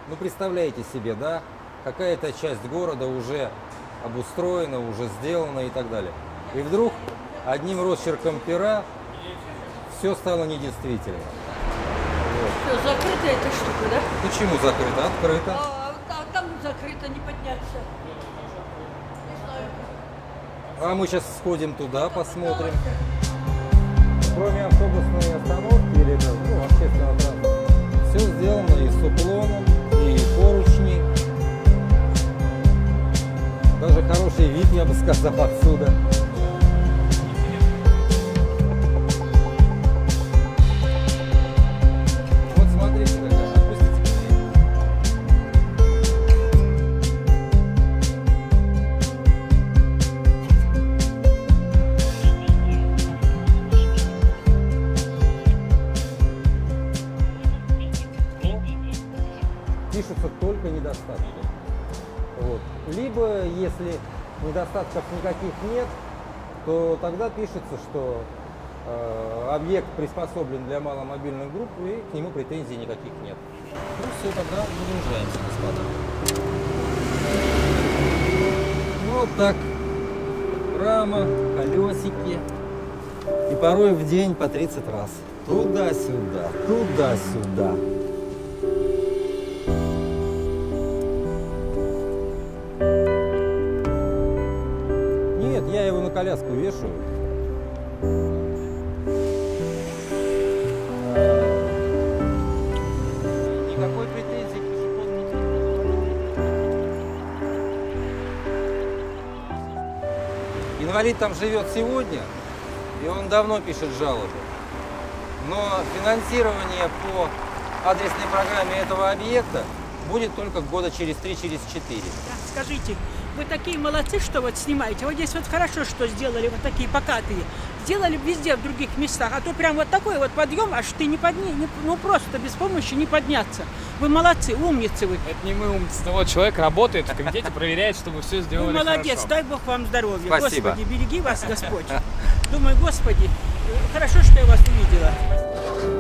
Ну, представляете себе, да, какая-то часть города уже обустроена, уже сделана и так далее. И вдруг одним росчерком пера все стало недействительно. Все, закрыта эта штука, да? Почему закрыто? Открыто. А там закрыто, не подняться. Не знаю. А мы сейчас сходим туда, посмотрим. Кроме автобусной остановки или общественного транспорта, все сделано и с уклоном, и поручни. Даже хороший вид, я бы сказал, отсюда. Вот смотрите, какая. Отпустите меня. Пишутся только недостатки. Вот. Либо, если недостатков никаких нет, то тогда пишется, что объект приспособлен для маломобильных групп и к нему претензий никаких нет. Ну все, тогда выгружаемся, господа. Ну вот так. Рама, колесики. И порой в день по 30 раз. Туда-сюда, туда-сюда. Нет, я его на коляску вешаю. Никакой претензии к пешеходному переходу. Инвалид там живет сегодня, и он давно пишет жалобы. Но финансирование по адресной программе этого объекта будет только года через 3, через 4. Да, скажите, вы такие молодцы, что вот снимаете. Вот здесь вот хорошо, что сделали вот такие покатые. Сделали везде, в других местах. А то прям вот такой вот подъем, аж ты не ну просто без помощи не подняться. Вы молодцы, умницы вы. Это не мы умницы, но вот человек работает в комитете, проверяет, чтобы все сделали вы молодец, хорошо. дай Бог вам здоровья. Спасибо. Господи, береги вас Господь. Думаю, Господи, хорошо, что я вас увидела.